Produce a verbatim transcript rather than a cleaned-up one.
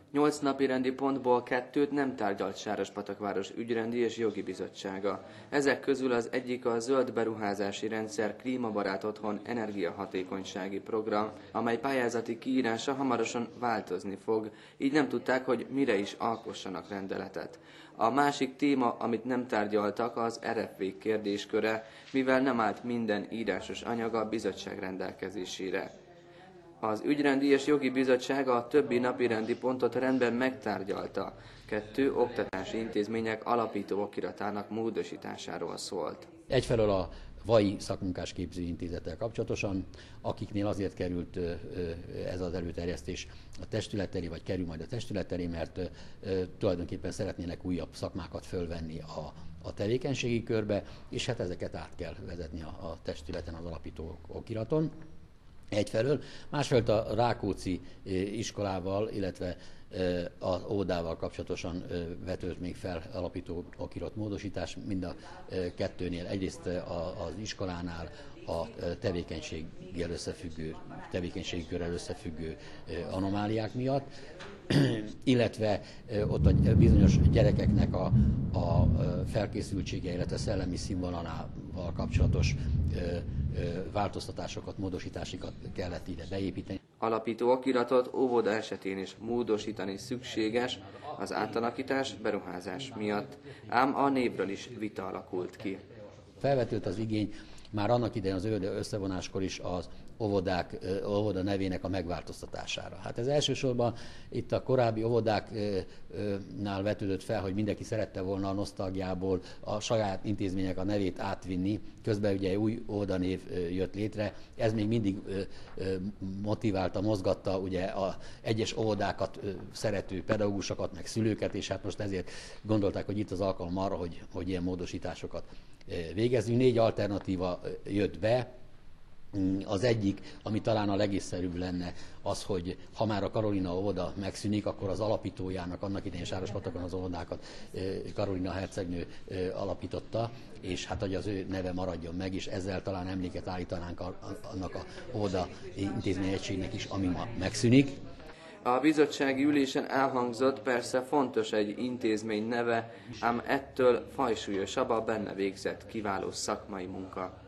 Nyolc napi rendi pontból kettőt nem tárgyalt Sárospatakváros ügyrendi és jogi bizottsága. Ezek közül az egyik a zöld beruházási rendszer klímabarát otthon energiahatékonysági program, amely pályázati kiírása hamarosan változni fog, így nem tudták, hogy mire is alkossanak rendeletet. A másik téma, amit nem tárgyaltak, az er ef vé kérdésköre, mivel nem állt minden írásos anyag a bizottság rendelkezésére. Az ügyrendi és jogi bizottság a többi napirendi pontot rendben megtárgyalta. Kettő oktatási intézmények alapító okiratának módosításáról szólt. Egyfelől a VAI szakmunkásképző intézettel kapcsolatosan, akiknél azért került ez az előterjesztés a testület, vagy kerül majd a testület elé, mert tulajdonképpen szeretnének újabb szakmákat fölvenni a, a tevékenységi körbe, és hát ezeket át kell vezetni a, a testületen, az alapító okiraton. Egyfelől, másfelől a Rákóczi iskolával, illetve az óvodával kapcsolatosan vetődött még fel alapító okirat módosítás, mind a kettőnél. Egyrészt az iskolánál a tevékenységgel összefüggő, tevékenységi körrel összefüggő anomáliák miatt, illetve ott a bizonyos gyerekeknek a, a felkészültsége, illetve szellemi színvonalával kapcsolatos változtatásokat, módosításokat kellett ide beépíteni. Alapító okiratot óvoda esetén is módosítani szükséges az átalakítás beruházás miatt, ám a névről is vita alakult ki. Felvetődött az igény már annak idején az óvoda összevonáskor is az óvodák, óvoda nevének a megváltoztatására. Hát ez elsősorban itt a korábbi óvodáknál vetődött fel, hogy mindenki szerette volna a nosztalgiából a saját intézmények a nevét átvinni, közben ugye új óvodanév jött létre, ez még mindig motiválta, mozgatta ugye a egyes óvodákat szerető pedagógusokat, meg szülőket, és hát most ezért gondolták, hogy itt az alkalom arra, hogy, hogy ilyen módosításokat végezzünk. Négy alternatíva jött be. Az egyik, ami talán a legészszerűbb lenne, az, hogy ha már a Karolina óvoda megszűnik, akkor az alapítójának, annak idején Sárospatakon az óvodákat Karolina hercegnő alapította, és hát hogy az ő neve maradjon meg, és ezzel talán emléket állítanánk annak a óvoda intézményegységnek is, ami ma megszűnik. A bizottsági ülésen elhangzott, persze fontos egy intézmény neve, ám ettől fajsúlyosabb a benne végzett kiváló szakmai munka.